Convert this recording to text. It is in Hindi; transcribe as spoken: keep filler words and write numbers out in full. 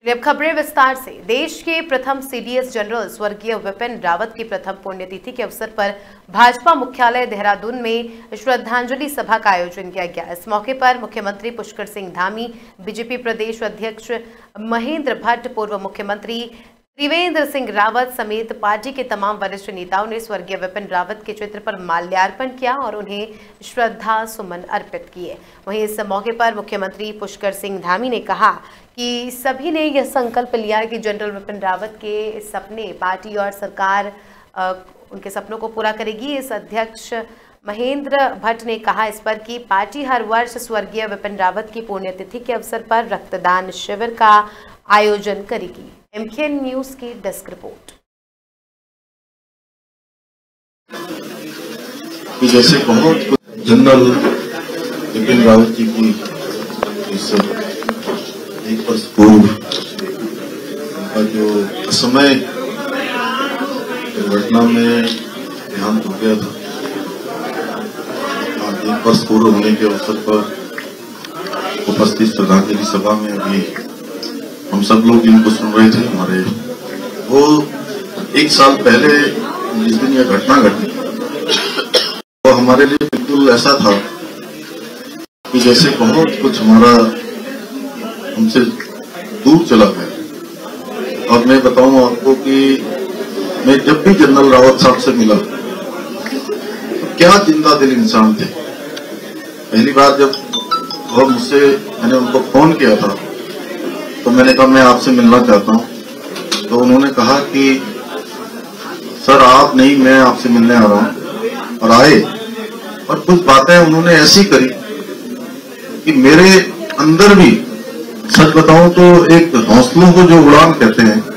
अब खबरें विस्तार से। देश के प्रथम सीडीएस जनरल स्वर्गीय विपिन रावत की प्रथम पुण्यतिथि के अवसर पर भाजपा मुख्यालय देहरादून में श्रद्धांजलि सभा का आयोजन किया गया। इस मौके पर मुख्यमंत्री पुष्कर सिंह धामी, बीजेपी प्रदेश अध्यक्ष महेंद्र भट्ट, पूर्व मुख्यमंत्री त्रिवेंद्र सिंह रावत समेत पार्टी के तमाम वरिष्ठ नेताओं ने स्वर्गीय विपिन रावत के चित्र पर माल्यार्पण किया और उन्हें श्रद्धा सुमन अर्पित किए। वहीं इस मौके पर मुख्यमंत्री पुष्कर सिंह धामी ने कहा कि सभी ने यह संकल्प लिया कि जनरल विपिन रावत के सपने पार्टी और सरकार आ, उनके सपनों को पूरा करेगी। इस अध्यक्ष महेंद्र भट्ट ने कहा इस पर कि पार्टी हर वर्ष स्वर्गीय विपिन रावत की पुण्यतिथि के अवसर पर रक्तदान शिविर का आयोजन करेगी। एमकेएन न्यूज की डेस्क रिपोर्ट। जैसे बहुत जनरल विपिन रावत जी की इस एक वर्ष पूर्व का जो असमय दुर्घटना में देहांत हो गया था, आज एक वर्ष पूर्व होने के अवसर पर उपस्थित श्रद्धांजलि सभा में अभी हम सब लोग जिनको सुन रहे थे, हमारे वो एक साल पहले जिस दिन यह घटना घटी वो हमारे लिए बिल्कुल ऐसा था कि जैसे बहुत कुछ हमारा हमसे दूर चला गया। और मैं बताऊं आपको कि मैं जब भी जनरल रावत साहब से मिला तो क्या जिंदा दिल इंसान थे। पहली बार जब वो मुझसे मैंने उनको फोन किया था तो मैंने कहा मैं आपसे मिलना चाहता हूं, तो उन्होंने कहा कि सर आप नहीं, मैं आपसे मिलने आ रहा हूं। और आए और कुछ बातें उन्होंने ऐसी करी कि मेरे अंदर भी, सच बताऊं तो एक हौसलों को जो उड़ान कहते हैं